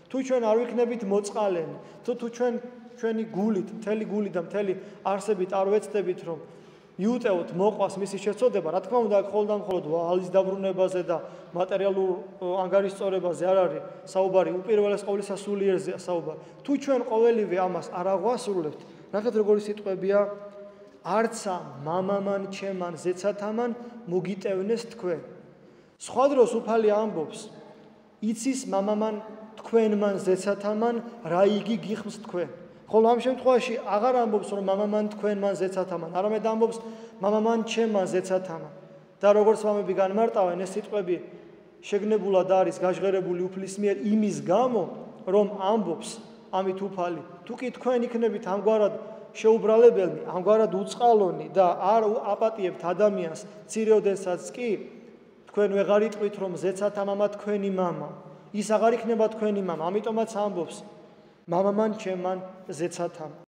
თუ ჩვენ არ ვიქნებით მოწყალენი, თუ ჩვენ ჩვენი გულით, მთელი გულით და მთელი არსებით არ ვეცდებით, რომ იუტევოთ მოყვას მისი შეცოდება, რა თქმა უნდა, აქ მხოლოდ და მხოლოდ ვალის დაბრუნებაზე და მატერიალურ ანგარიშწორებაზე არ არის საუბარი, უპირველეს ყოვლისა სულიერზეა საუბარი. თუ ჩვენ ყოველივე ამას არ აღვასრულებთ, ნახეთ როგორი სიტყვებია, არცა მამამან ჩემან ზეცათამან მოგიტევნეს თქვენ. სხვა დროს უფალი ამბობს, იცის მამამან თქვენმან ზეცათამან რა იგი გიხმს თქვენ. ხოლო ამ შემთხვევაში აღარ ამბობს რომ მამამან თქვენმან ზეცათამან, არამედ ამბობს მამამან ჩემმან ზეცათამან. და როგორც მამები განმარტავენ, ეს სიტყვები შეგნებულად არის გაჟღერებული უფლის მიერ იმის გამო, რომ ამბობს ამით უფალი, თუ კი თქვენ იქნებით ამგვარად შეუბრალებელნი, ამგვარად უწყალონი და არ აპატიებთ ადამიანს, ცირეოდენსაც კი თქვენ ვეღარ იტყვით რომ ზეცათამამა თქვენი მამა. ის აღარ იქნება თქვენი მამა, ამიტომაც ამბობს მამამან ჩემმან ზეცათამ.